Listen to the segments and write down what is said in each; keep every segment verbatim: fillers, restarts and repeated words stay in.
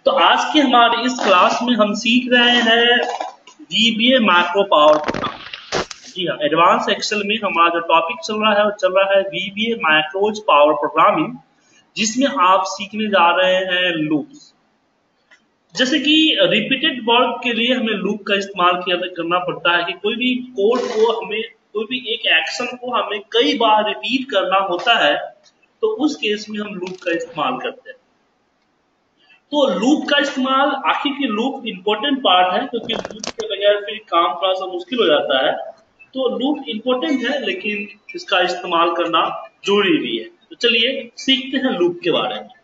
तो आज के हमारे इस क्लास में हम सीख रहे हैं वीबीए मैक्रो पावर प्रोग्राम। जी हाँ, एडवांस एक्सेल में हमारा जो टॉपिक चल रहा है वो चल रहा है वीबीए मैक्रोज पावर प्रोग्रामिंग, जिसमें आप सीखने जा रहे हैं लूप्स। जैसे कि रिपीटेड वर्क के लिए हमें लूप का इस्तेमाल किया करना पड़ता है कि कोई भी कोड को हमें कोई भी एक एक्शन को हमें कई बार रिपीट करना होता है, तो उस केस में हम लूप का इस्तेमाल करते हैं। तो लूप का इस्तेमाल, आखिर की लूप इंपॉर्टेंट पार्ट है, क्योंकि लूप के बगैर फिर काम थोड़ा सा मुश्किल हो जाता है। तो लूप इंपॉर्टेंट है, लेकिन इसका इस्तेमाल करना जरूरी भी है। तो चलिए सीखते हैं लूप के बारे में।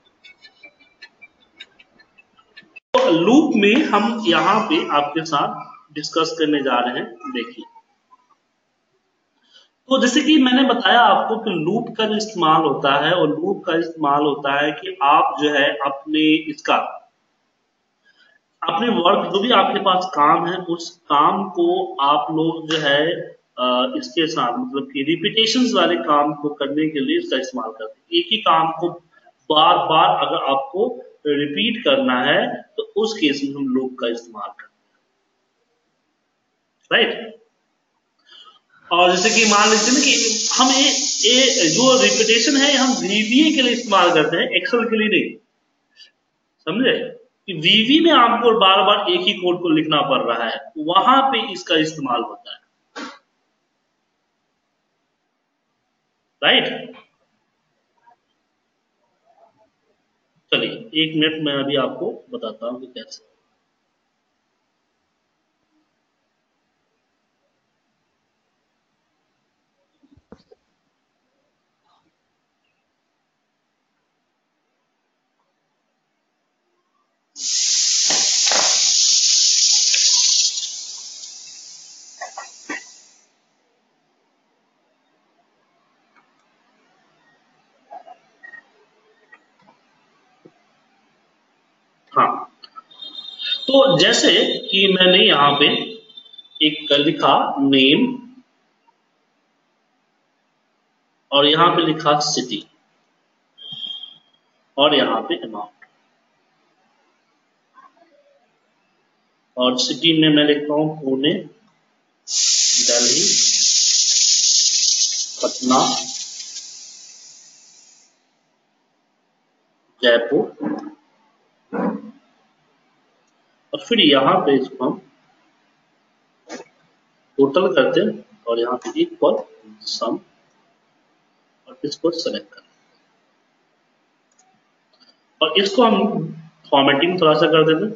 तो लूप में हम यहाँ पे आपके साथ डिस्कस करने जा रहे हैं। देखिए, तो जैसे कि मैंने बताया आपको कि लूप का जो इस्तेमाल होता है, और लूप का इस्तेमाल होता है कि आप जो है अपने इसका अपने वर्क जो भी आपके पास काम है, उस काम को आप लोग जो है इसके साथ मतलब कि रिपीटेशंस वाले काम को करने के लिए इसका इस्तेमाल करते हैं। एक ही काम को बार बार अगर आपको रिपीट करना है, तो उस केस में हम लूप का इस्तेमाल करते हैं, राइट। और जैसे कि मान लीजिए ना कि हम ये, ये जो रिपीटेशन है हम वीबीए के लिए इस्तेमाल करते हैं, एक्सेल के लिए नहीं, समझे। कि वीवी में आपको बार बार एक ही कोड को लिखना पड़ रहा है, वहां पे इसका इस्तेमाल होता है, राइट। चलिए एक मिनट में अभी आपको बताता हूं कि कैसे। हाँ, तो जैसे कि मैंने यहां पे एक लिखा नेम, और यहां पे लिखा सिटी, और यहां पे अमाउंट, और सिटी में मैं लिखता हूं पुणे, दिल्ली, पटना, जयपुर, और फिर यहां पे इसको हम टोटल करते हैं, और यहाँ पे इक्वल सम, और इसको सेलेक्ट करें, और इसको हम फॉर्मेटिंग थोड़ा सा कर देते।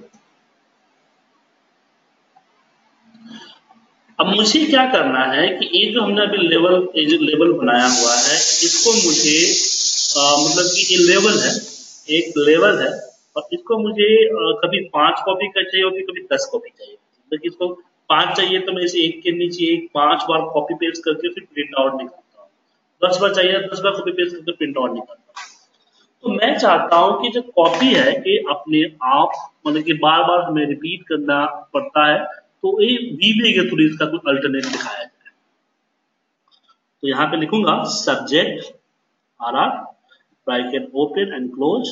अब मुझे क्या करना है कि ये जो हमने अभी लेवल ये जो लेवल बनाया हुआ है, इसको मुझे आ, मतलब कि ये लेवल है, एक लेवल है, और इसको मुझे आ, कभी पांच कॉपी का चाहिए होगी, कभी दस कॉपी चाहिए। मतलब इसको पांच चाहिए तो मैं इसे एक के नीचे एक पांच बार कॉपी पेस्ट करके फिर प्रिंट आउट निकालता हूँ। दस बार चाहिए दस बार कॉपी पेस्ट करके प्रिंट आउट निकालता हूँ। तो मैं चाहता हूं कि जो कॉपी है ये अपने आप मतलब कि बार बार हमें रिपीट करना पड़ता है, तो ये वीबीए के थ्रू इसका कोई अल्टरनेट दिखाया जाए। तो यहां पे लिखूंगा subject R R bracket open and close,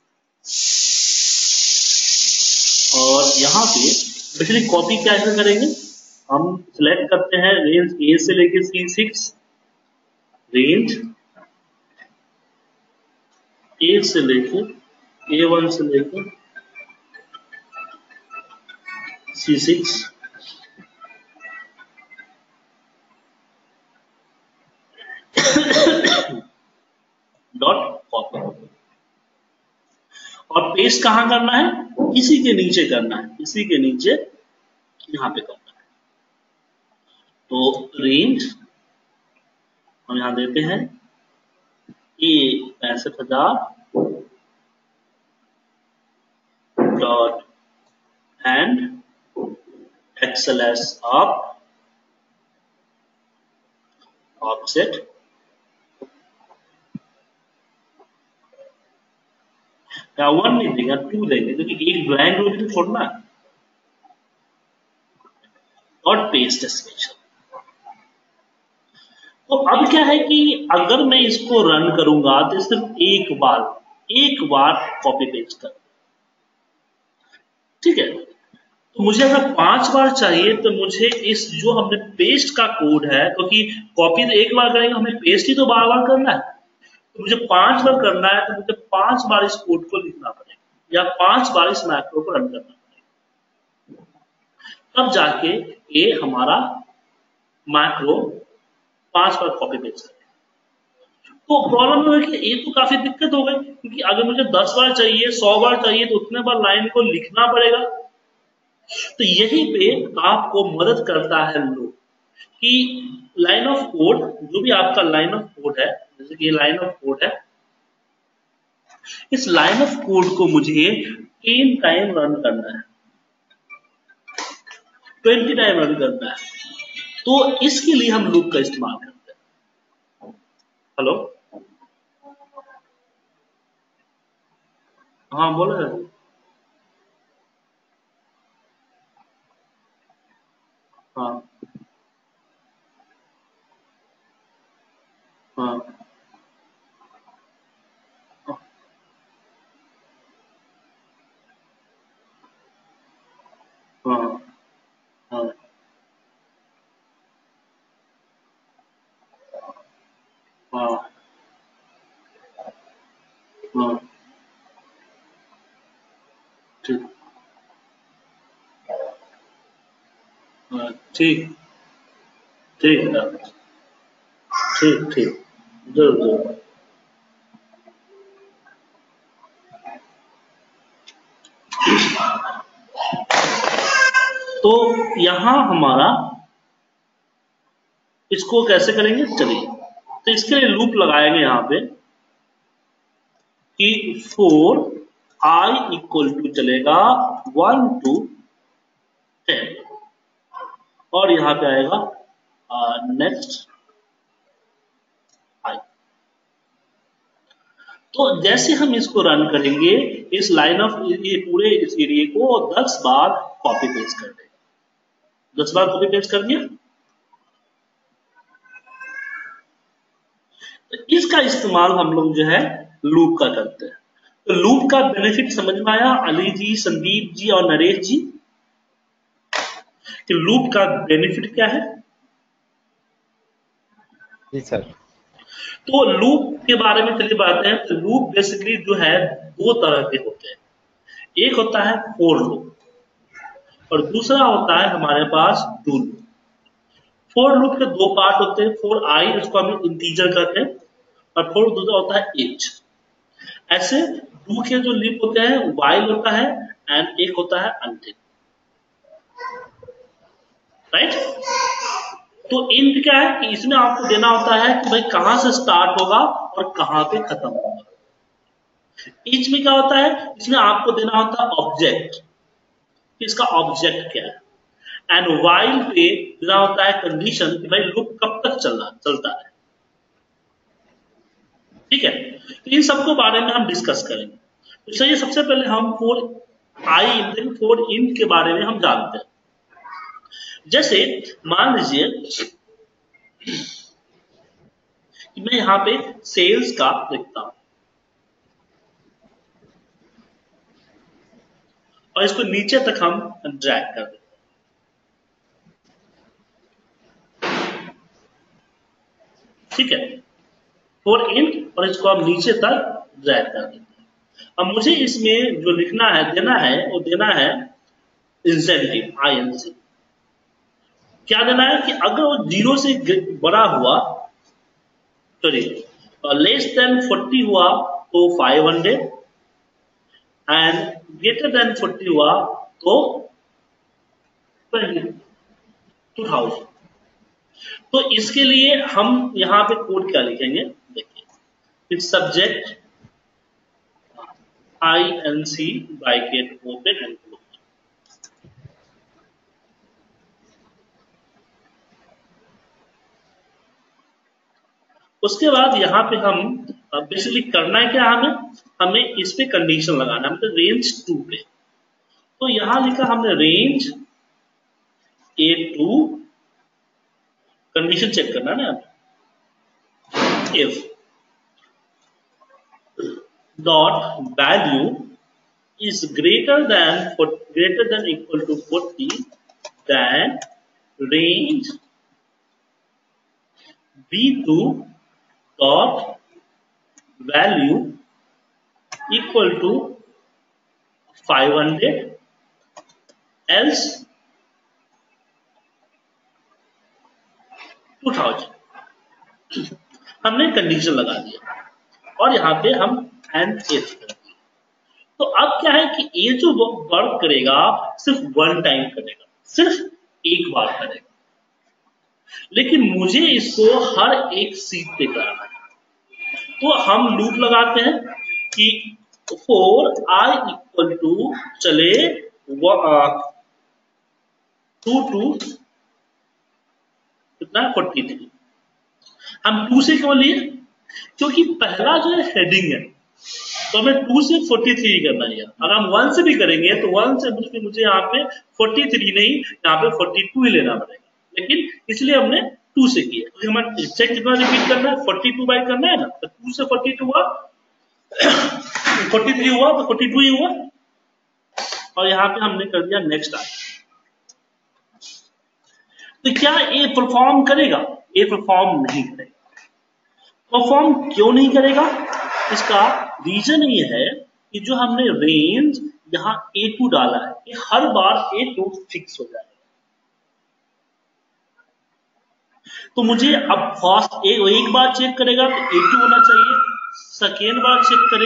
और यहां पे बेसिकली कॉपी कैसे करेंगे, हम सिलेक्ट करते हैं रेंज ए से लेके सी सिक्स, रेंज ए से लेके ए वन से लेके सी सिक्स, डॉट कॉपी, और पेस्ट कहां करना है, इसी के नीचे करना है, इसी के नीचे यहां पे करना है। तो रेंज हम यहां देते हैं ए पैंसठ हजार dot end XLS off offset, या वन नहीं देगा टू देंगे, क्योंकि एक ब्लैंक रोज तो छोड़ना है, और पेस्ट स्पेशल। तो अब क्या है कि अगर मैं इसको रन करूंगा तो सिर्फ एक बार एक बार कॉपी पेस्ट कर, ठीक है। तो मुझे अगर पांच बार चाहिए तो मुझे इस जो हमने पेस्ट का कोड है, क्योंकि कॉपी तो एक बार करेंगे, हमें पेस्ट ही तो बार बार करना है, तो मुझे पांच बार करना है, तो मुझे पांच बार इस कोड को लिखना पड़ेगा या पांच बार इस मैक्रो को रन करना पड़ेगा, तब जाके ये हमारा मैक्रो पांच बार कॉपी पेस्ट करेगा। तो प्रॉब्लम है कि ये तो काफी दिक्कत हो गई, क्योंकि अगर मुझे दस बार चाहिए, सौ बार चाहिए, तो उतने बार लाइन को लिखना पड़ेगा। तो यहीं पे आपको मदद करता है लूप, कि लाइन ऑफ कोड, जो भी आपका लाइन ऑफ कोड है, जैसे कि ये लाइन ऑफ कोड है, इस लाइन ऑफ कोड को मुझे टेन टाइम रन करना है, ट्वेंटी टाइम रन करना है। तो इसके लिए हम लूप का इस्तेमाल करते हैं। हेलो, हाँ बोलो सर। हाँ हाँ हाँ हाँ हाँ हाँ, ठीक। हाँ, ठीक ठीक है सर, ठीक ठीक, जरूर जरूर। तो यहां हमारा इसको कैसे करेंगे, चलिए। तो इसके लिए लूप लगाएंगे यहां पे कि फोर आई इक्वल टू चलेगा वन टू टेन, और यहां पे आएगा नेक्स्ट आई। तो जैसे हम इसको रन करेंगे, इस लाइन ऑफ ये पूरे इस एरिया को दस बार कॉपी पेस्ट कर देंगे। दस बार कॉपी पेस्ट कर दिया। तो इसका इस्तेमाल हम लोग जो है लूप का करते हैं। तो लूप का बेनिफिट समझ में आया अली जी, संदीप जी और नरेश जी, कि लूप का बेनिफिट क्या है? जी सर। तो लूप के बारे में चलिए बात है। तो लूप बेसिकली जो है दो तरह के होते हैं। एक होता है फोर लूप और दूसरा होता है हमारे पास डू लूप। फोर लूप के दो पार्ट होते हैं, फोर आई उसको हम इंटीजर कहते हैं, और फोर दूसरा होता है एच। ऐसे डू के जो लूप होते हैं वाइल होता है एंड एक होता है अनटिल, राइट। तो इंट क्या है कि इसमें आपको देना होता है कि भाई कहां से स्टार्ट होगा और कहां पे खत्म होगा। ईच में क्या होता है, इसमें आपको देना होता है ऑब्जेक्ट, इसका ऑब्जेक्ट क्या है। एंड वाइल पे देना होता है कंडीशन कि भाई लूप कब तक चलना चलता है। ठीक है, तो इन सबको बारे में हम डिस्कस करेंगे। तो चलिए सबसे पहले हम फोर आई फोर इंट के बारे में हम जानते हैं। जैसे मान लीजिए कि मैं यहां पे सेल्स का लिखता हूं और इसको नीचे तक हम ड्रैग कर देते हैं। ठीक है, फोर इंट और इसको हम नीचे तक ड्रैग कर देते हैं। अब मुझे इसमें जो लिखना है, देना है, वो देना है इंसेंटिव आई एन सी। क्या देना है कि अगर वो जीरो से बड़ा हुआ, सॉरी लेस देन फोर्टी हुआ तो five hundred, and greater than forty हुआ तो टू थाउजेंड। तो इसके लिए हम यहां पे कोड क्या लिखेंगे, देखिए it's subject I N C bracket open and close. उसके बाद यहाँ पे हम बेसिकली करना है क्या, हमें हमें इस पे कंडीशन लगाना है, मतलब रेंज टू पे। तो यहां लिखा हमने range A two, condition check करना ना, if dot value is greater than greater than equal to forty, then range b two dot value equal to five hundred, else two thousand। हमने condition लगा दिया और यहाँ पे हम एन एफ कर दिया। तो अब क्या है कि ये जो वर्क करेगा सिर्फ वन टाइम करेगा, सिर्फ एक बार करेगा, लेकिन मुझे इसको हर एक सीट पे कराना है। तो हम लूप लगाते हैं कि फोर आई इक्वल टू चले टू टू कितना फोर्टी थ्री। हम टू से क्यों लिए? क्योंकि पहला जो है हेडिंग है, तो हमें टू से फोर्टी थ्री करना है। अगर हम वन से भी करेंगे तो वन से मुझे मुझे यहाँ पे फोर्टी थ्री नहीं, यहाँ पे फोर्टी टू ही लेना पड़ेगा, लेकिन इसलिए हमने टू से किया। तो हमें चेक कितना रिपीट करना है, फोर्टी टू बाई करना है ना, तो टू से फोर्टी टू हुआ, फोर्टी थ्री हुआ तो फोर्टी टू ही हुआ, और यहाँ पे हमने कर दिया नेक्स्ट आ। तो क्या ये परफॉर्म करेगा? ये परफॉर्म नहीं करेगा। परफॉर्म क्यों नहीं करेगा? इसका रीजन ये है कि जो हमने रेंज यहाँ ए टू डाला है, ये हर बार ए टू फिक्स हो जाएगा। तो मुझे अब फर्स्ट एक, एक बार चेक करेगा तो ए टू होना चाहिए, सेकेंड बार चेक करे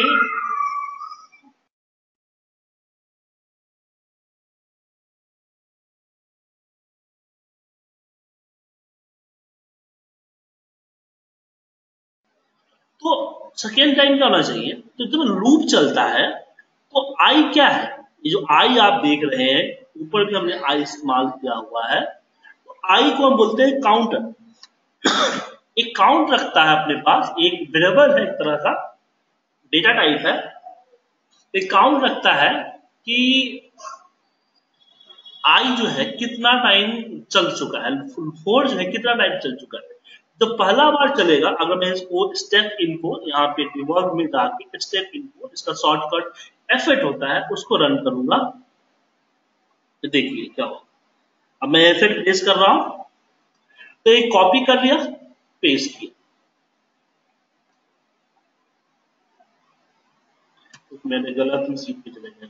तो सेकेंड टाइम क्या होना चाहिए। तो जब लूप चलता है तो आई क्या है, ये जो आई आप देख रहे हैं ऊपर भी हमने आई इस्तेमाल किया हुआ है, तो आई को हम बोलते हैं काउंटर। एक काउंट रखता है अपने पास, एक वेरिएबल है, एक तरह का डेटा टाइप है। एक काउंट रखता है कि आई जो है कितना टाइम चल चुका है, फोर जो है कितना टाइम चल चुका है। तो पहला बार चलेगा, अगर मैं इसको स्टेप इनको यहाँ पे डिबग में जाके स्टेप इनको, इसका शॉर्टकट एफ एट होता है, उसको रन करूंगा तो देखिए क्या होगा। अब मैं एफ एट प्लेस कर रहा हूं, तो एक कॉपी कर लिया, पेस्ट किया, तो मैंने गलत ही सीट पे चले गए,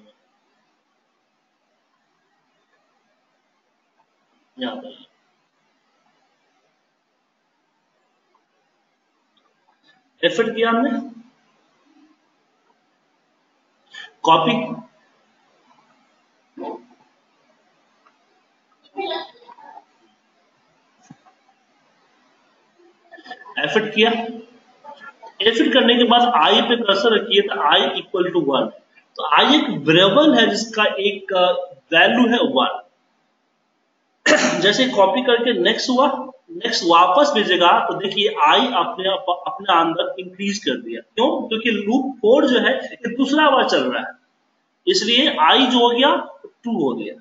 यहाँ पर एफ एट किया हमने, कॉपी एफ एट किया, एफ एट करने के बाद आई पे कर्सर रखिए तो आई इक्वल टू वन। तो आई एक वेरिएबल है जिसका एक वैल्यू है वन। जैसे कॉपी करके नेक्स्ट हुआ, नेक्स्ट वापस भेजेगा तो देखिए आई अपने अपने अंदर इंक्रीज कर दिया। क्यों? क्योंकि लूप फोर जो है ये दूसरा बार चल रहा है, इसलिए आई जो हो गया टू हो गया।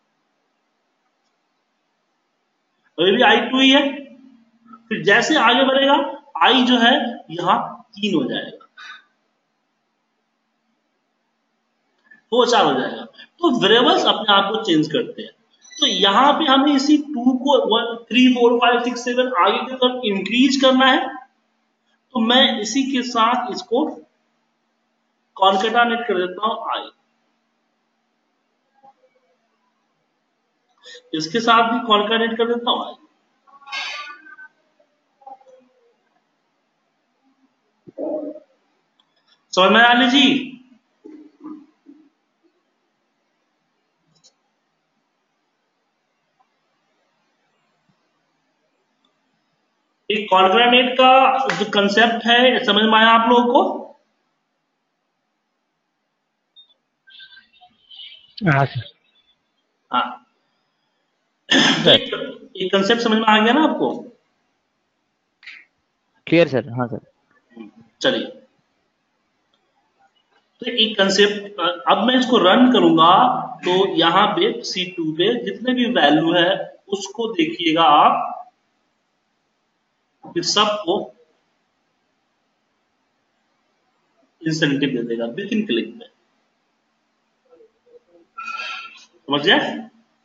अभी भी आई टू ही है, फिर जैसे आगे बढ़ेगा आई जो है यहां तीन हो जाएगा, वो चार हो जाएगा। तो वेरिएबल्स अपने आप को चेंज करते हैं। तो यहाँ पे हमें इसी टू को one three four five six seven आगे की तरफ इंक्रीज करना है, तो मैं इसी के साथ इसको कॉन्केटानेट कर देता हूं आई, इसके साथ भी कॉन्केटानेट कर देता हूं आई। समझ में आने जी? एक कॉन्केटानेट का जो कंसेप्ट है समझ में आया आप लोगों को? हाँ सर। हाँ, तो एक, एक कंसेप्ट समझ में आ गया ना आपको? Clear sir. हाँ सर। चलिए, तो एक कंसेप्ट, अब मैं इसको रन करूंगा तो यहाँ पे सी टू पे जितने भी वैल्यू है उसको देखिएगा आप, फिर सबको इंसेंटिव दे देगा विद इन क्लिक में। समझ गए?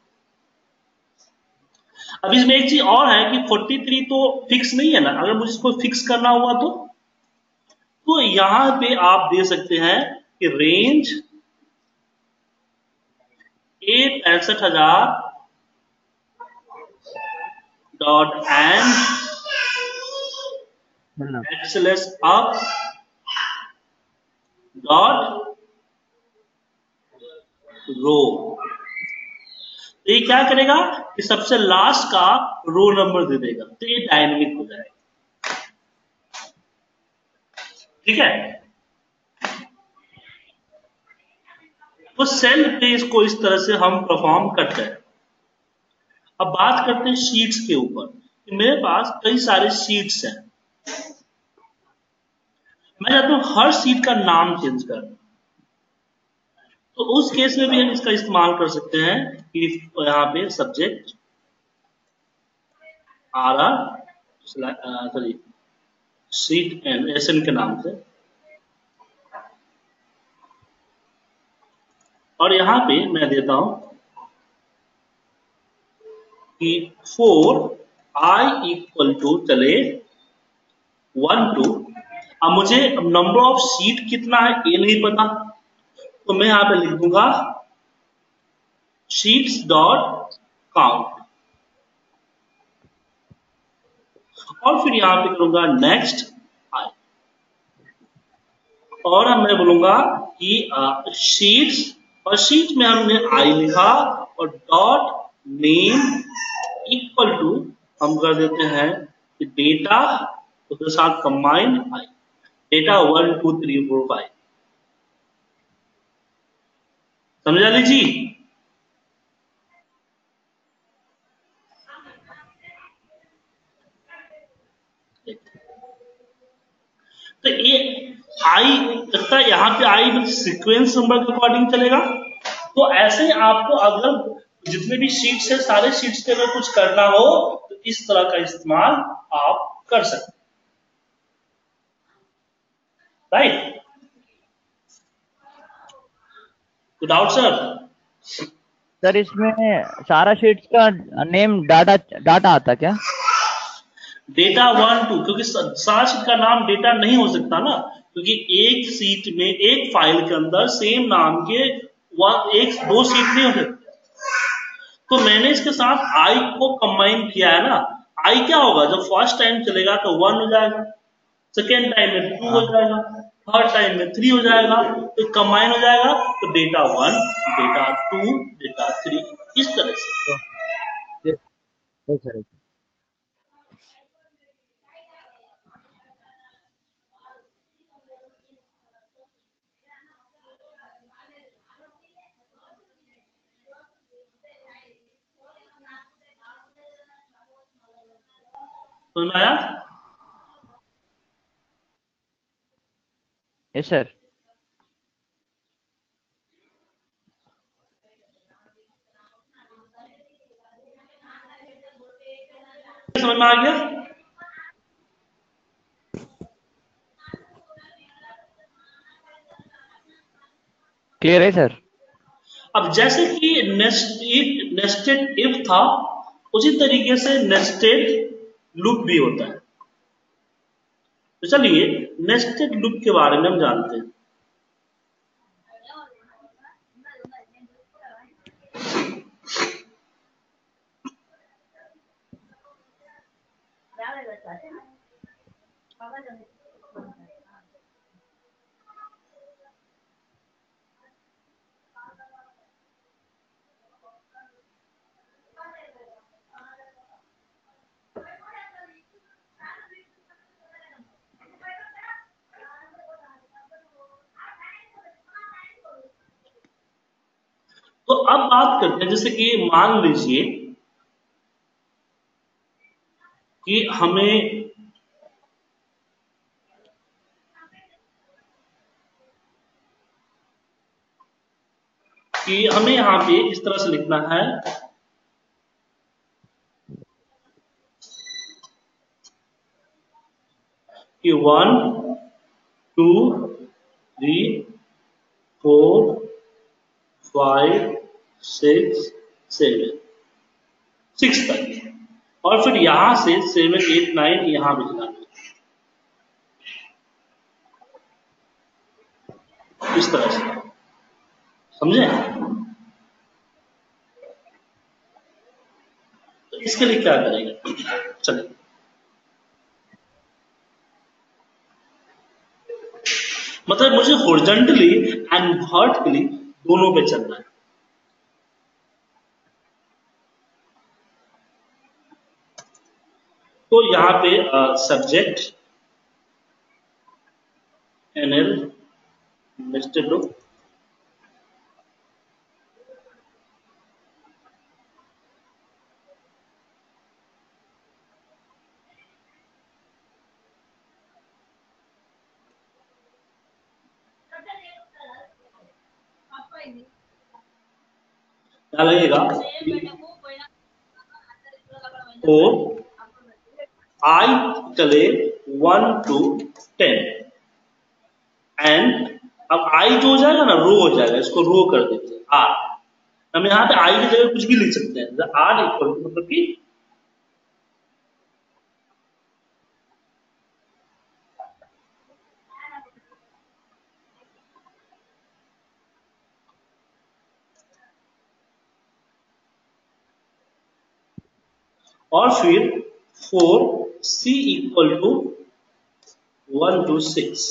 अब इसमें एक चीज और है कि तैंतालीस तो फिक्स नहीं है ना, अगर मुझे इसको फिक्स करना हुआ तो तो यहां पे आप दे सकते हैं कि रेंज ए पैंसठ हजार dot end XLS up dot row. तो ये क्या करेगा कि सबसे लास्ट का रो नंबर दे देगा, तो ये डायनेमिक हो जाएगा। ठीक है, तो सेल पे इसको इस तरह से हम परफॉर्म करते हैं। अब बात करते हैं शीट्स के ऊपर कि मेरे पास कई सारे शीट्स हैं, मैं चाहता हूं हर शीट का नाम चेंज कर, तो उस केस में भी हम इसका इस्तेमाल कर सकते हैं कि यहाँ पे subject R R sorry sheet and S N के नाम से, और यहां पे मैं देता हूं कि फोर आई इक्वल टू चले वन टू। अब मुझे नंबर ऑफ सीट कितना है ये नहीं पता, तो मैं यहां पे लिख दूंगा शीट्स डॉट काउंट, और फिर यहां पे करूंगा नेक्स्ट आई, और मैं बोलूंगा कि शीट्स, और शीट में हमने आई लिखा और डॉट नेम इक्वल टू हम कर देते हैं कि डेटा उसके साथ combined I, data one two three four five. समझा लीजिए? तो ये आई लगता है यहाँ पे आई में सीक्वेंस नंबर के अकॉर्डिंग चलेगा। तो ऐसे ही आपको अगर जितने भी शीट्स है सारे शीट्स के अगर कुछ करना हो तो इस तरह का इस्तेमाल आप कर सकते हैं। राइट, विदाउट सर सर इसमें सारा शीट्स का नेम डाटा डाटा आता क्या? डेटा वन टू, क्योंकि सारा शीट का नाम डेटा नहीं हो सकता ना, क्योंकि एक सीट में एक फाइल के अंदर सेम नाम के वन एक दो सीट नहीं हो सकते। तो मैंने इसके साथ आई को कंबाइन किया है ना, आई क्या होगा जब फर्स्ट टाइम चलेगा तो वन हो जाएगा, सेकेंड टाइम में टू हो जाएगा, थर्ड टाइम में थ्री हो जाएगा, तो कंबाइन हो जाएगा तो data one, data two, data three, इस तरह से। सर समझ में आया? Yes sir. समझ में आ गया? क्लियर है सर। अब जैसे कि नेस्ट इफ नेस्टेड इफ था, उसी तरीके से नेस्टेड लूप भी होता है। तो चलिए नेस्टेड लूप के बारे में हम जानते हैं। तो अब बात करते हैं, जैसे कि मान लीजिए कि हमें कि हमें यहां पे इस तरह से लिखना है कि one two three four five six seven six तक, और फिर यहां से सेवन एट नाइन यहां भिजवाना इस तरह से, समझे? तो इसके लिए क्या करेंगे, चलिए मतलब मुझे हॉरिजॉन्टली एंड वर्टिकली दोनों पे चलना है। तो यहां पे सब्जेक्ट एनएल नेस्टेड लूप, क्या लगेगा, तो आई चले वन टू टेन, एंड अब आई जो हो जाएगा ना रो हो जाएगा, इसको रो कर देते हैं आर। हम यहाँ पे आई की जगह कुछ भी लिख सकते हैं, आर इक्वल टू मतलब कि और फिर for C equal to one to six,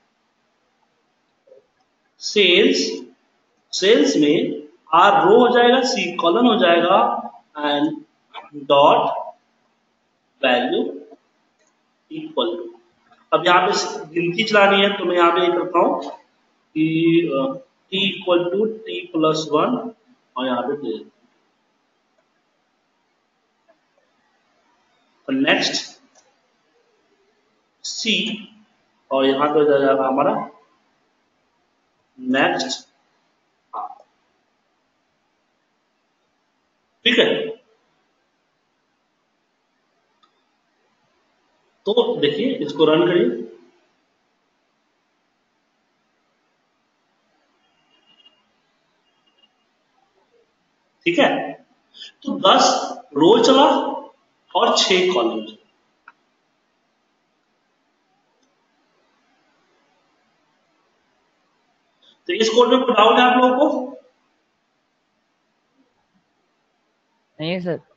cells cells में आर रो हो जाएगा, सी कॉलन हो जाएगा, and dot value equal to. अब यहाँ पे गिनती चलानी है तो मैं यहाँ पे ये करता हूँ कि T equal to T plus one, और यहाँ पे दे नेक्स्ट सी, और यहाँ पे हो जाएगा हमारा नेक्स्ट, ठीक है। तो देखिए इसको रन करिए, ठीक है। तो दस रो चला और छह कॉलम। तो इस कोड में कोई डाउट है आप लोगों को? नहीं है सर,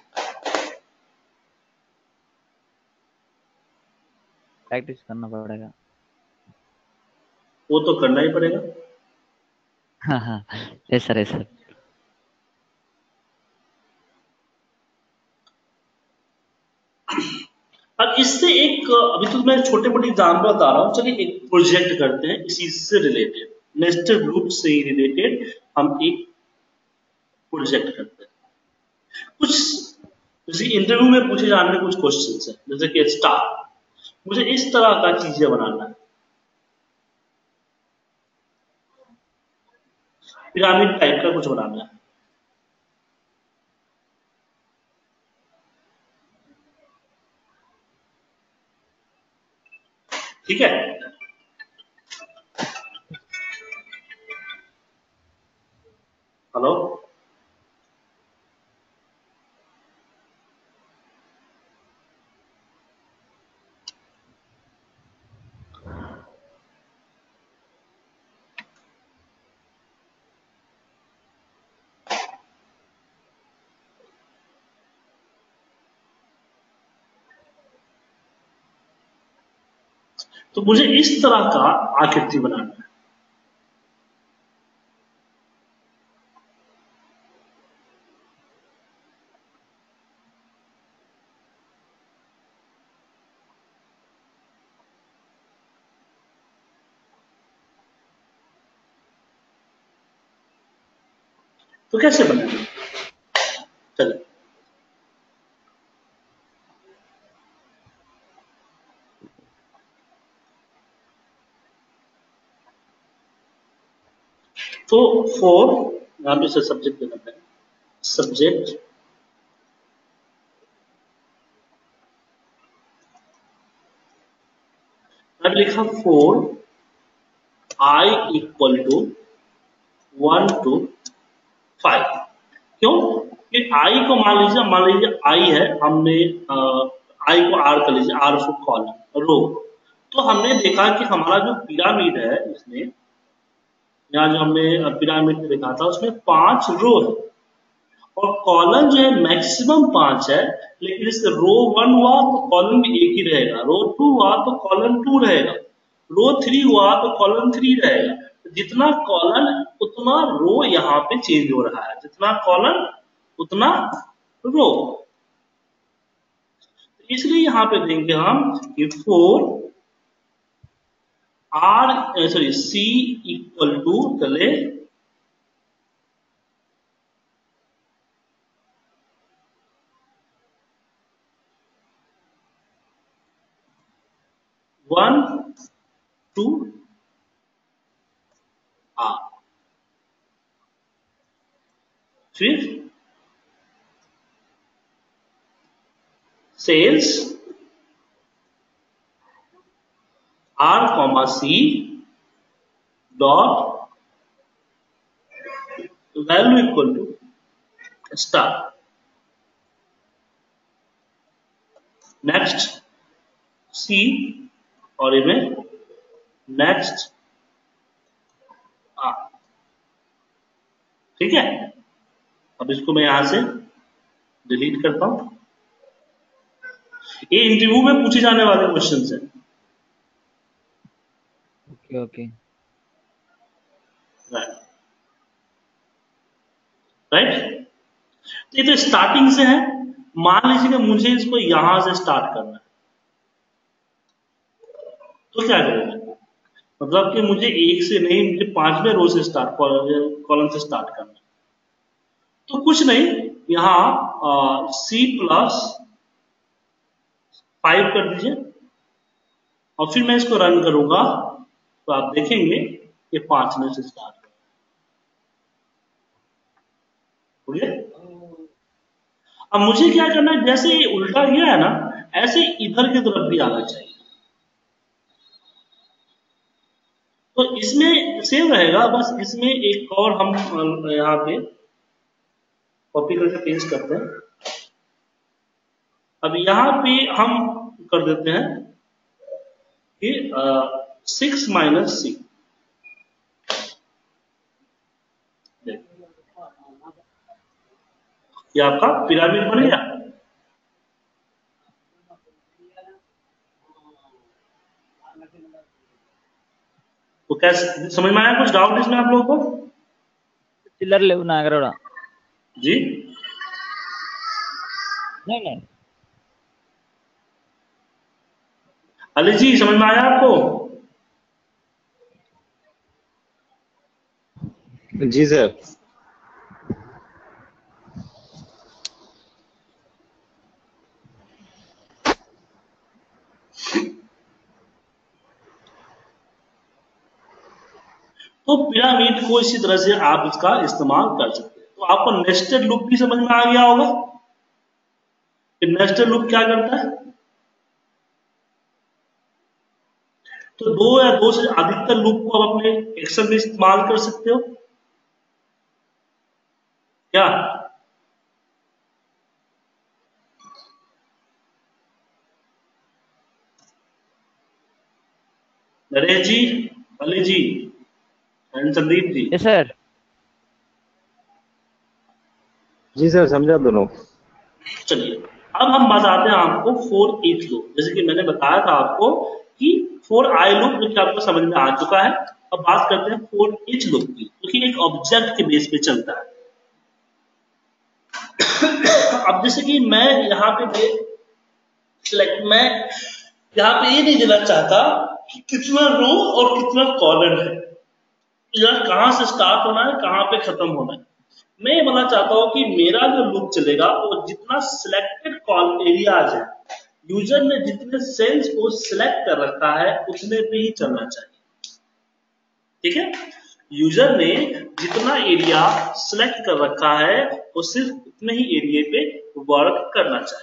प्रैक्टिस करना पड़ेगा। वो तो करना ही पड़ेगा। हाँ हाँ, यस सर, यस सर। अब इससे एक, अभी तो मैं छोटे मोटे एग्जाम्पल बता रहा हूँ, चलिए एक प्रोजेक्ट करते हैं इसी से रिलेटेड, नेस्टेड लूप से रिलेटेड हम एक प्रोजेक्ट करते हैं। कुछ जैसे इंटरव्यू में पूछे जाने कुछ क्वेश्चंस है, जैसे कि स्टार, मुझे इस तरह का चीजें बनाना है, पिरामिड टाइप का कुछ बनाना है, ठीक है। हेलो, तो मुझे इस तरह का आकृति बनाना है, तो कैसे बनाएंगे, चलिए। तो फोर यहां पे से सब्जेक्ट देना है, सब्जेक्ट मैंने लिखा for I equal to one to five. क्यों? कि आई को मान लीजिए मान लीजिए आई है, हमने आई को आर कर लीजिए, आर ऑफ कॉलम रो। तो हमने देखा कि हमारा जो पिरामिड है इसमें, यहाँ जो हमने पिरामिड में देखा था उसमें पांच रो है और कॉलम जो है मैक्सिमम पांच है, लेकिन इससे रो वन हुआ तो कॉलम भी एक ही रहेगा, रो टू हुआ तो कॉलम टू रहेगा, रो थ्री हुआ तो कॉलम थ्री रहेगा। तो जितना कॉलम उतना रो यहाँ पे चेंज हो रहा है, जितना कॉलम उतना रो। इसलिए यहाँ पे देंगे हम कि for R sorry C equal to चले वन टू आर, फिर cells R comma C dot value equal to star. Next C और इमेज नेक्स्ट आर। ठीक है, अब इसको मैं यहां से डिलीट करता हूं। ये इंटरव्यू में पूछे जाने वाले क्वेश्चंस हैं। Okay okay right right. तो ये तो स्टार्टिंग से है। मान लीजिए कि मुझे इसको यहां से स्टार्ट करना है, तो क्या करेंगे? मतलब कि मुझे एक से नहीं, मुझे पांचवें रो से स्टार्ट कॉलम से स्टार्ट करना है। तो कुछ नहीं, यहां सी प्लस फाइव कर दीजिए और फिर मैं इसको रन करूंगा तो आप देखेंगे ये पांचवें से स्टार्ट हो गया। अब मुझे क्या करना है, जैसे ये उल्टा गया है ना, ऐसे इधर की तरफ भी आना चाहिए। तो इसमें सेव रहेगा, बस इसमें एक और हम यहाँ पे कॉपी करके पेस्ट करते हैं। अब यहाँ पे हम कर देते हैं कि सिक्स माइनस सी। ये आपका पिरामिड बन गया। तो कैसे समझ में आया? कुछ डाउट इसमें आप लोगों को? चिल्लर ले नागरोड़ा जी नहीं नहीं अली जी, समझ में आया आपको? जी सर। तो पिरामिड को इसी तरह से आप इसका इस्तेमाल कर सकते हैं। तो आपको नेस्टेड लूप भी समझ में आ गया होगा कि नेस्टेड लूप क्या करता है। तो दो या दो से अधिकतर लूप को आप अपने एक्सेल में इस्तेमाल कर सकते हो क्या? Naresh ji, Ali ji and Sandeep ji. Yes sir. जी सर, समझा दोनों। चलिए अब हम बताते हैं आपको फोर ईच लूप। जैसे कि मैंने बताया था आपको कि फोर आई लूप जो कि आपको समझ में आ चुका है। अब बात करते हैं फोर ईच लूप की, जो कि एक ऑब्जेक्ट के बेस पे चलता है। अब जैसे कि मैं यहाँ पे सिलेक्ट मैं यहाँ पे ये नहीं देना चाहता कि कितना रो और कितना कॉलम है, या कहां से स्टार्ट होना है कहां पे खत्म होना है। मैं ये बोलना चाहता हूं कि मेरा जो लूप चलेगा वो जितना सिलेक्टेड कॉल एरियाज है, यूजर ने जितने सेल्स को सिलेक्ट कर रखा है उतने पे ही चलना चाहिए। ठीक है, यूजर ने जितना एरिया सिलेक्ट कर रखा है वो सिर्फ उतने ही एरिया पे वर्क करना चाहिए।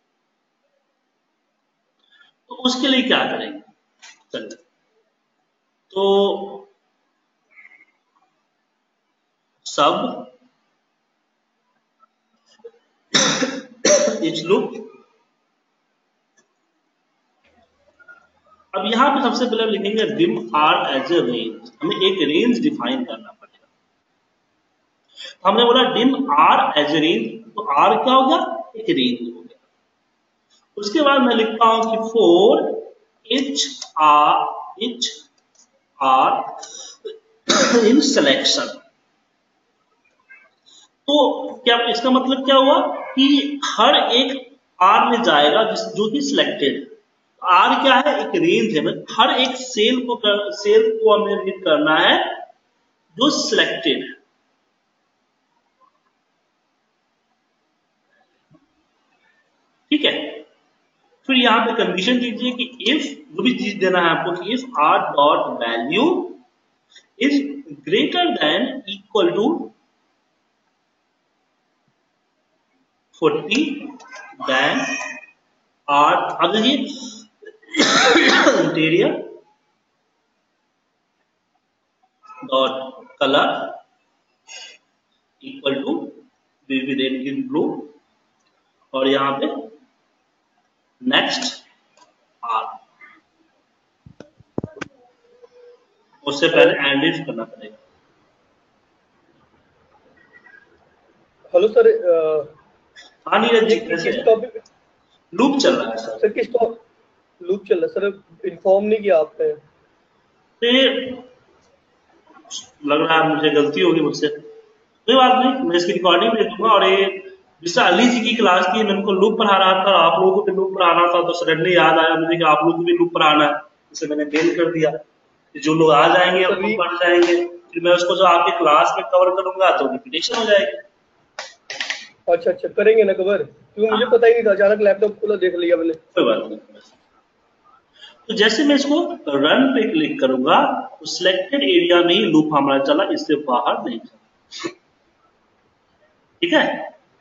तो उसके लिए क्या करेंगे? चलिए, तो सब इच लूप। अब यहां पे सबसे पहले लिखेंगे dim r as a range, हमें एक रेंज डिफाइन करना पड़ेगा। हमने बोला dim r as a range, तो r क्या हो गया, एक रेंज हो गया। उसके बाद मैं लिखता हूं कि for each R each R in selection. तो क्या इसका मतलब क्या हुआ कि हर एक आर में जाएगा जिस जो कि सिलेक्टेड है। आर क्या है, एक रेंज है, हर एक सेल को कर, सेल को हमें रीड करना है जो सिलेक्टेड है। ठीक है, फिर यहां पे कंडीशन दीजिए कि इफ, जो भी चीज देना है आपको, कि if R dot value is greater than equal to forty, then R, अब देखिए interior dot colour equal to baby red in blue, और यहां पे नेक्स्ट आर, उससे पहले एंड इफ करना पड़ेगा। हेलो सर, हाँ नीरज जी, ये कैसे किस है? टॉपिक लूप चल रहा है सर। सर किस टॉपिक लूप चल रहा है सर? इन्फॉर्म नहीं किया आपने। तो लग रहा है मुझे गलती होगी मुझसे, कोई बात नहीं, मैं इसकी रिकॉर्डिंग दे दूंगा। और ये जिससे अली जी की क्लास थी, मैं उनको लूप पढ़ा रहा था, आप लोगों को भी लूप पढ़ाना था, तो सडनली याद आया मुझे कि आप लोगों को भी लूप पढ़ाना है, इसे मैंने मेल कर दिया कि जो लोग आ जाएंगे सर अब लूप री पढ़ जाएंगे, फिर मैं उसको जो आपके क्लास में कवर करूंगा तो रिपीटेशन हो जाएगी। अच्छा अच्छा करेंगे ना कवर, क्योंकि मुझे पता ही नहीं था, अचानक लैपटॉप खुला देख लिया मैंने। कोई बात नहीं। तो जैसे मैं इसको रन पे क्लिक करूंगा तो सिलेक्टेड एरिया में ही लूप हमारा चला, इससे बाहर नहीं चला। ठीक है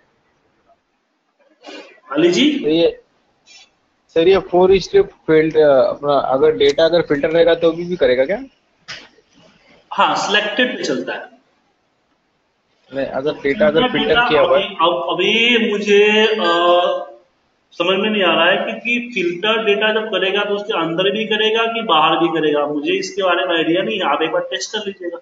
अली जी? तो ये सर ये फोर स्टेप फील्ड अपना अगर डेटा अगर फिल्टर रहेगा तो भी, भी करेगा क्या? हाँ, सिलेक्टेड पे चलता है। नहीं, तो अगर डेटा अगर फिल्टर फिल्टर डेटा, किया हुआ अभी है। अब अभी मुझे आ, समझ में नहीं आ रहा है कि, कि फिल्टर डेटा जब करेगा तो उसके अंदर भी करेगा कि बाहर भी करेगा, मुझे इसके बारे में आइडिया नहीं है, आप एक बार टेस्ट कर लीजिएगा।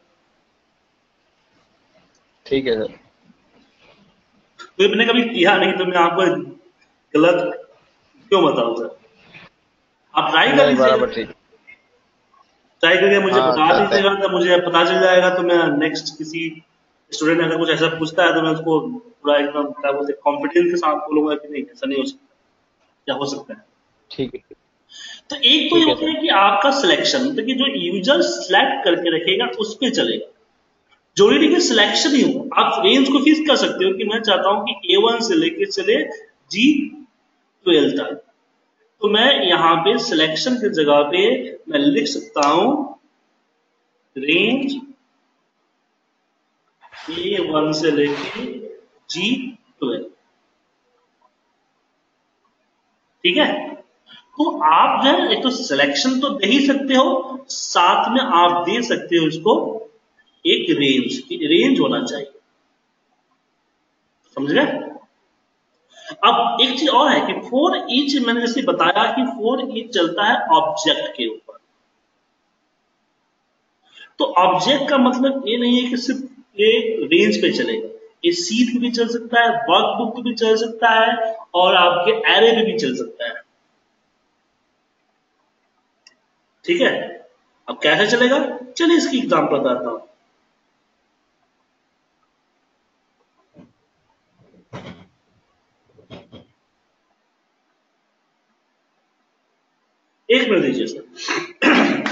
ठीक है सर। तो मैंने कभी किया नहीं तो मैं आपको गलत क्यों बताऊं सर, आप ट्राई कर नहीं, लीजिएगा। बराबर ठीक। ट्राई करके मुझे हाँ, बता करते हैं। दीजिएगा, तो मुझे पता चल जाएगा, तो मैं नेक्स्ट किसी स्टूडेंट अगर कुछ ऐसा पूछता है तो मैं उसको पूरा एकदम क्या बोलते हैं कॉन्फिडेंस के साथ बोलूंगा कि नहीं ऐसा नहीं हो सकता, क्या हो सकता है। ठीक है। तो एक तो ये ठीक है होता सर। है कि आपका सिलेक्शन, मतलब कि जो यूजर सिलेक्ट करके रखेगा उस पे चलेगा, जरूरी नहीं कि सिलेक्शन ही हो, आप रेंज को फिक्स कर सकते हो कि मैं चाहता हूं कि ए वन से लेके चले जी ट्वेल्व तक, तो मैं यहाँ पे सिलेक्शन की जगह पे मैं लिख सकता हूं रेंज ए वन से लेके जी ट्वेल्व। ठीक है, तो आप जो है एक तो सिलेक्शन तो दे ही सकते हो, साथ में आप दे सकते हो इसको एक रेंज, रेंज होना चाहिए, समझ गए? अब एक चीज और है कि फोर ईच, मैंने जैसे बताया कि फोर ईच चलता है ऑब्जेक्ट के ऊपर। तो ऑब्जेक्ट का मतलब ये नहीं है कि सिर्फ ये रेंज पे चलेगा, ये सीट पे भी चल सकता है, वर्कबुक पे भी चल सकता है, और आपके एरे पे भी चल सकता है। ठीक है, अब कैसे चलेगा, चलिए इसकी एग्जांपल बताता हूं। एक मिनट दीजिए सर।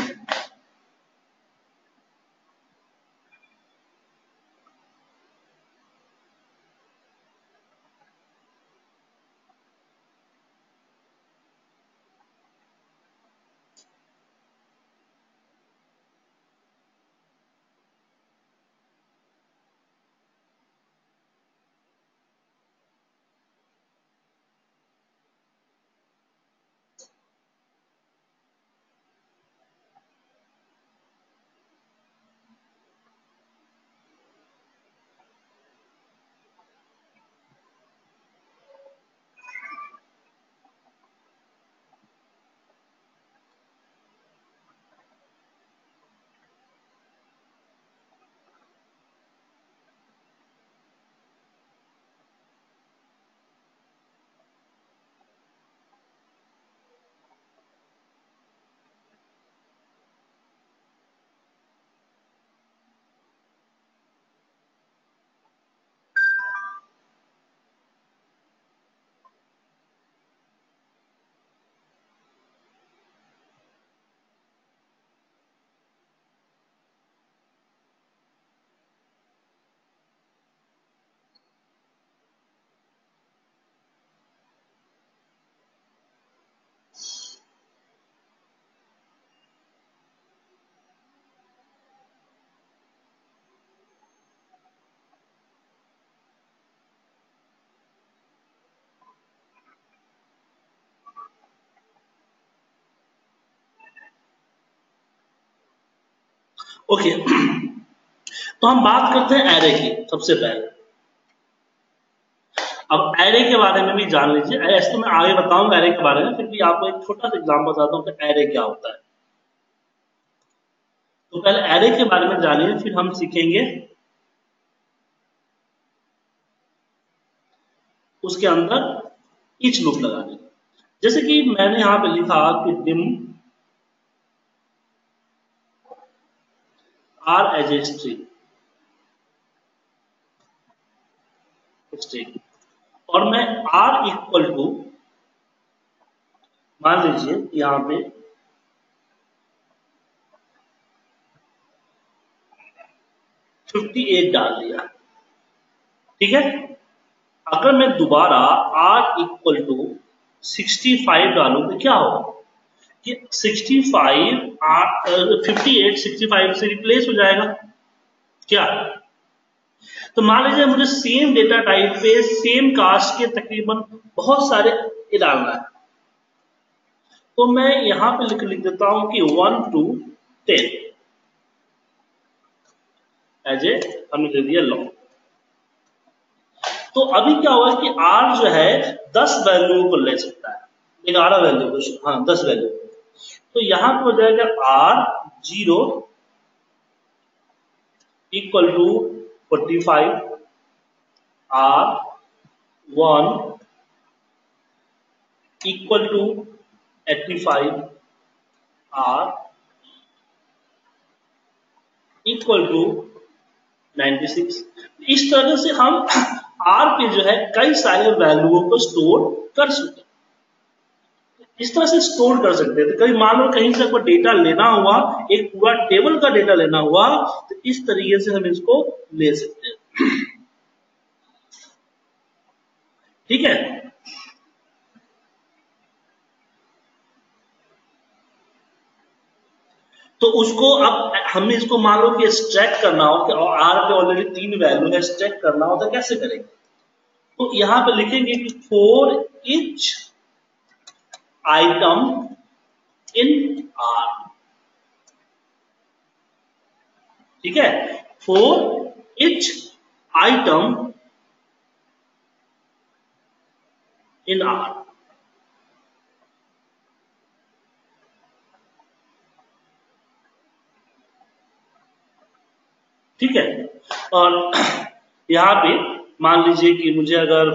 ओके तो हम बात करते हैं एरे की सबसे पहले। अब एरे के बारे में भी जान लीजिए। ऐसे तो मैं आगे बताऊंगा एरे के बारे में, फिर भी आपको एक छोटा सा एग्जाम्पल बताता हूँ कि एरे क्या होता है। तो पहले एरे के बारे में जानिए, फिर हम सीखेंगे उसके अंदर ईच लूप लगाने। जैसे कि मैंने यहां पे लिखा कि dim R as a string string और मैं आर इक्वल टू मान लीजिए यहां पे अट्ठावन डाल दिया, ठीक है। अगर मैं दोबारा आर इक्वल टू पैंसठ डालूं तो क्या होगा कि पैंसठ आर अट्ठावन पैंसठ से रिप्लेस हो जाएगा क्या। तो मान लीजिए मुझे सेम डेटा टाइप पे सेम कास्ट के तकरीबन बहुत सारे ये डालना है, तो मैं यहां पे लिख लिख देता हूं कि one to ten as a हमने दे दिया लॉन्ग। तो अभी क्या हुआ कि आर जो है दस वैल्यू को ले सकता है, ग्यारह वैल्यू को, हाँ दस वैल्यू। तो यहां पर हो जाएगा R zero equal to forty five, R one equal to eighty five, R equal to ninety six. इस तरह से हम आर पे जो है कई सारे वैल्यूओं को स्टोर कर सकते हैं। इस तरह से स्टोर कर सकते हैं। तो कहीं मान लो कहीं से आपको डेटा लेना हुआ, एक पूरा टेबल का डेटा लेना हुआ, तो इस तरीके से हम इसको ले सकते हैं, ठीक है। तो उसको अब हमें इसको मान लो कि एक्सट्रैक्ट करना हो कि आर पे ऑलरेडी तीन वैल्यू है, एक्सट्रैक्ट करना हो तो कैसे करेंगे। तो यहां पे लिखेंगे कि for each item in R, ठीक है, for each item in R. ठीक है। और यहां पे मान लीजिए कि मुझे अगर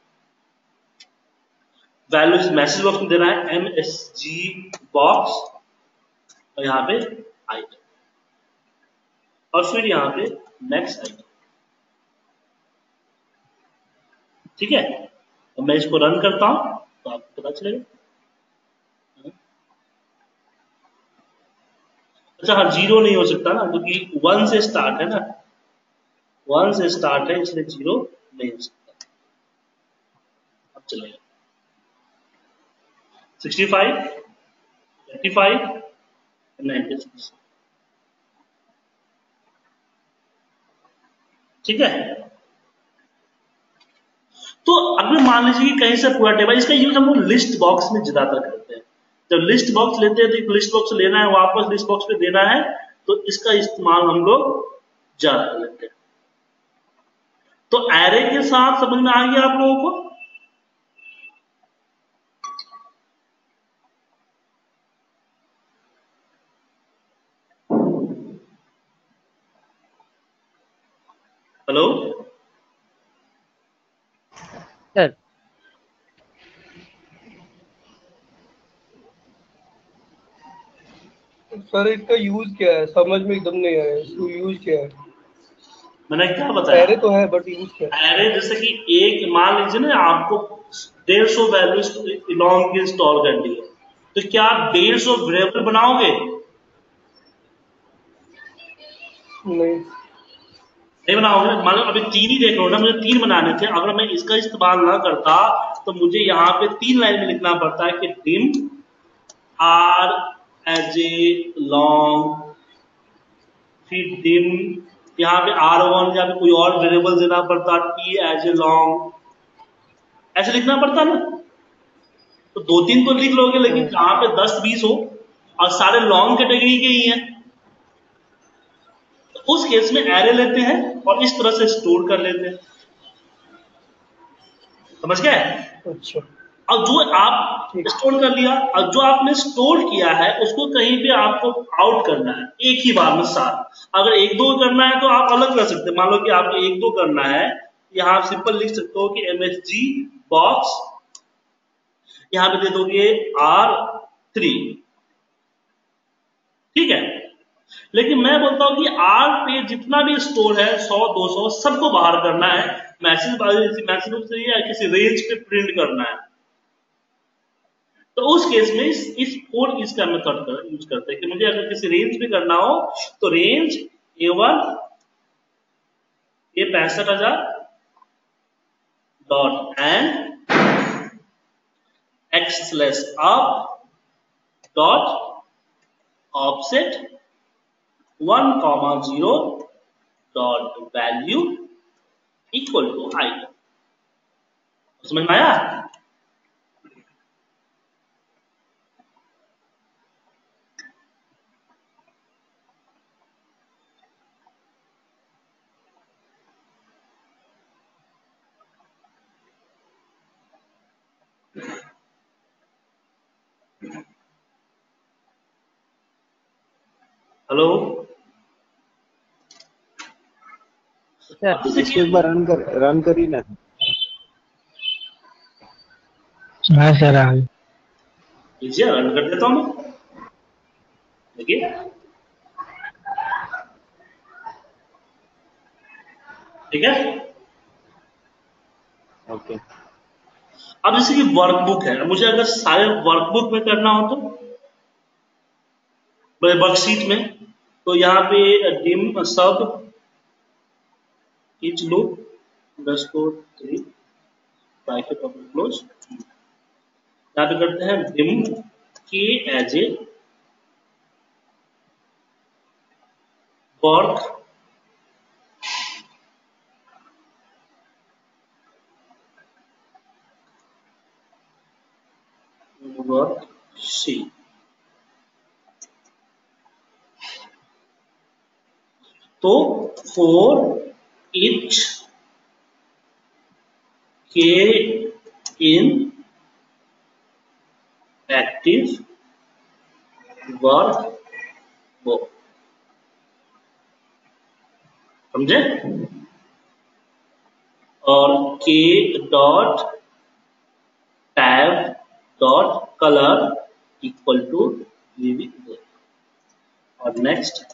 वैल्यूज मैसेज बॉक्स में देना है एम एस जी बॉक्स और यहां पे आइटम और फिर यहां पे नेक्स्ट आइटम, ठीक है। तो मैं इसको रन करता हूं तो आपको पता चलेगा। अच्छा हाँ, जीरो नहीं हो सकता ना, क्योंकि वन से स्टार्ट है ना, वन से स्टार्ट है इसलिए जीरो नहीं हो सकता। अब चलेगा sixty five, eighty five, ninety six, ठीक है। तो अगर मान लीजिए कि कहीं से पूरा टेबल, इसका यूज हम लोग लिस्ट बॉक्स में ज्यादातर करते हैं। जब लिस्ट बॉक्स लेते हैं तो लिस्ट बॉक्स लेना है, वापस लिस्ट बॉक्स पे देना है, तो इसका इस्तेमाल हम लोग ज्यादा लेते हैं। तो एरे के साथ समझ में आ गया आप लोगों को। हेलो सर, सर इसका यूज क्या है, समझ में एकदम नहीं आया, इसको यूज क्या है। मैंने क्या बताया, एरे तो है बट यूज क्या है। एरे जैसे कि एक मान लीजिए ना आपको डेढ़ सौ वैल्यू लॉन्ग की स्टोर करनी है, तो क्या आप डेढ़ सौ वेरिएबल बनाओगे? नहीं नहीं बनाओगे। मान लो अभी तीन ही देख लो ना, मुझे तीन बनाने थे, अगर मैं इसका इस्तेमाल ना करता तो मुझे यहाँ पे तीन लाइन में लिखना पड़ता है कि dim R as a long, फिर डिम यहाँ पे आर वन या फिर कोई और वेरिएबल देना पड़ता, टी एज ए लॉन्ग, ऐसे लिखना पड़ता ना। तो दो तीन तो लिख लोगे, लेकिन जहां पे दस बीस हो और सारे लॉन्ग कैटेगरी के ही हैं, उस केस में एरे लेते हैं और इस तरह से स्टोर कर लेते हैं। समझ गए? अच्छा अब जो आप ठीक। स्टोर कर लिया, अब जो आपने स्टोर किया है उसको कहीं पे आपको आउट करना है एक ही बार में सारा। अगर एक दो करना है तो आप अलग कर सकते हैं। मान लो कि आपको एक दो करना है, यहाँ आप सिंपल लिख सकते हो कि एम एस जी बॉक्स, यहाँ पे दे दोगे आर थ्री, ठीक है। लेकिन मैं बोलता हूं कि आर पे जितना भी स्टोर है सौ दो सौ सबको बाहर करना है, मैसेज मैसेज से या किसी रेंज पे प्रिंट करना है। तो उस केस में इस, इस फोर कीज का मेथड कर, यूज करते हैं कि मुझे अगर किसी रेंज पे करना हो तो रेंज ए वन ये पैंसठ हजार dot end x slash up dot offset one comma zero dot value equal to i. समझ में आया? हेलो सर इसको एक बार रन कर रन करी ना। हाँ सर आ गई। लीजिए रन कर देता हूं मैं, देखिए ठीक है। ओके अब जैसे कि वर्कबुक है, मुझे अगर सारे वर्कबुक में करना हो तो वर्कशीट में, तो यहाँ पे dim sub each loop underscore three bracket open close, यहाँ पे करते हैं dim k as a work worksheet. तो for each k in active workbook, समझे? और k dot tab dot colour equal to VV और नेक्स्ट।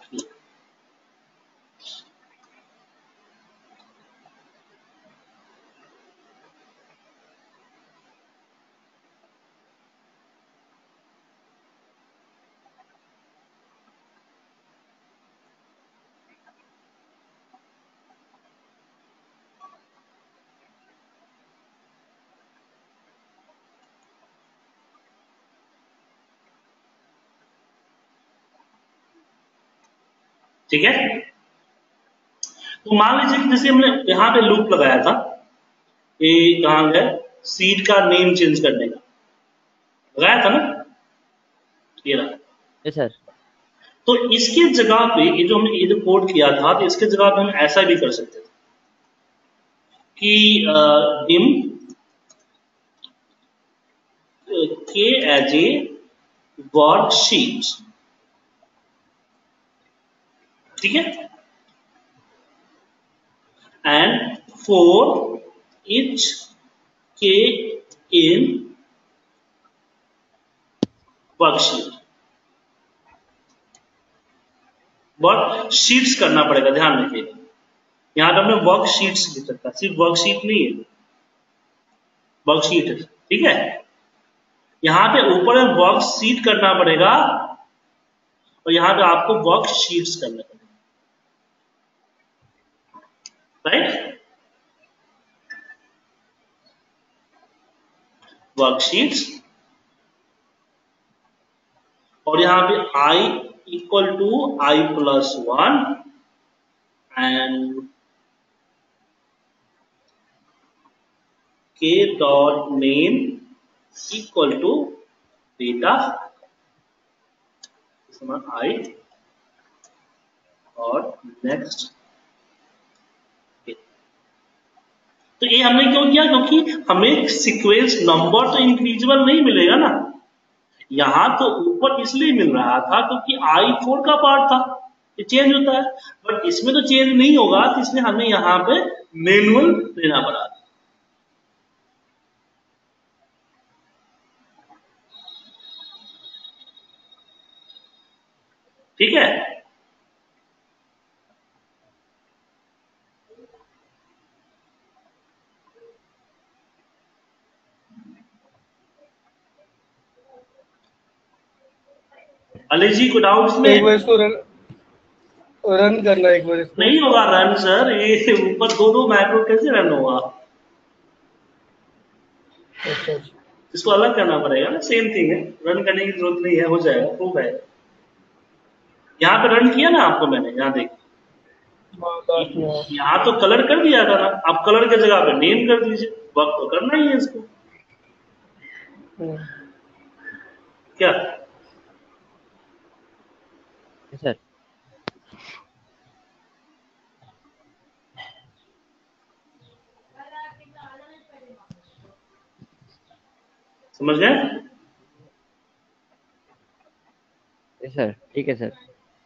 ठीक है। तो मान लीजिए कि जैसे हमने यहाँ पे लूप लगाया था, ये कहाँ है सीट का नेम चेंज करने का लगाया था ना, ये रहा। Yes sir. तो इसके जगह पे ये जो हमने ये जो कोड किया था, तो इसके जगह पे हम ऐसा भी कर सकते थे कि डिम के एज ए वर्कशीट, ठीक है, and four each k in worksheet. Worksheets करना पड़ेगा, ध्यान रखिएगा। यहां पे हमने वर्कशीट्स लिख रखा, सिर्फ वर्कशीट नहीं है, वर्कशीट है, ठीक है। यहां पे ऊपर में वर्कशीट करना पड़ेगा और यहां पे आपको वर्कशीट्स करना पड़ेगा, राइट। वर्कशीट्स और यहां पे i equal to i plus one and k dot name equal to data i और नेक्स्ट। तो ये हमने क्यों किया? क्योंकि हमें सीक्वेंस नंबर तो इंक्रीजिबल नहीं मिलेगा ना। यहां तो ऊपर इसलिए मिल रहा था क्योंकि आई फोर का पार्ट था, ये चेंज होता है, बट इसमें तो चेंज नहीं होगा, तो इसलिए हमें यहाँ पे मैनुअल लेना पड़ा। ठीक है, अली जी को डाउट्स में? एक बार इसको रन रन करना, एक बार इसको। नहीं होगा रन सर, ये ऊपर दो दो मैक्रो कैसे रन होगा? अच्छा अच्छा, इसको अलग करना पड़ेगा ना, सेम थिंग है, रन करने की जरूरत नहीं है, हो जाएगा, प्रूव है। यहाँ पे रन किया ना आपको मैंने, यहाँ देखिए, हाँ लास्ट में हाँ। यहाँ तो कलर कर दिया था ना, आप कलर के जगह पे नेम कर दीजिए, वर्क तो करना ही है इसको। हम्म। क्या सर समझ गए? यस सर, ठीक है सर।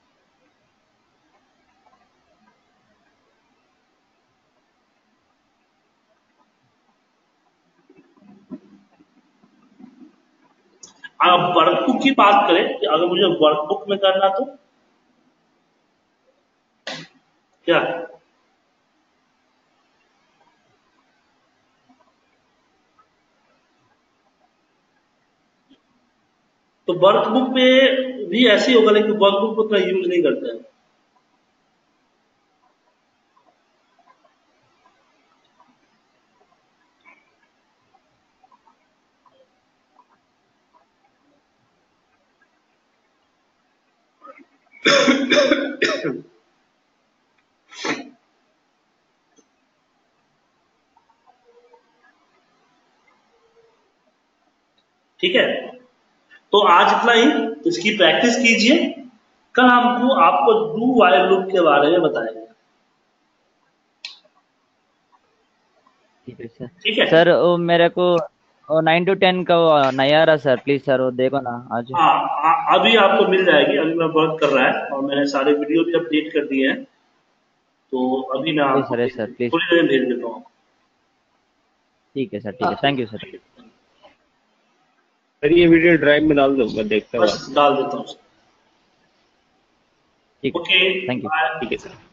आप वर्कबुक की बात करें कि अगर मुझे वर्कबुक में करना तो क्या? तो वर्कबुक पे भी ऐसे ही होगा, लेकिन वर्कबुक को उतना यूज नहीं करते हैं। ठीक है, तो आज इतना ही, इसकी प्रैक्टिस कीजिए, कल हमको आपको डू वाइल लूप के बारे में बताएंगे। ठीक है सर। ठीक है सर वो मेरे को वो नाइन टू टेन का वो नहीं आ रहा सर, प्लीज सर वो देखो ना आज। हाँ, आ- अभी आपको मिल जाएगी, अभी मैं वर्क कर रहा है और मैंने सारे वीडियो भी अपडेट कर दिए हैं, तो अभी मैं यस आपको सर, यस सर, प्लीज। थोड़ी देर में भेज देता हूँ। ठीक है सर, ठीक है, थैंक यू सर। सर ये वीडियो ड्राइव में डाल दो, मैं देखता हूँ। बस डाल देता हूँ। ठीक, ओके, थैंक यू। बाय। ठीक है सर।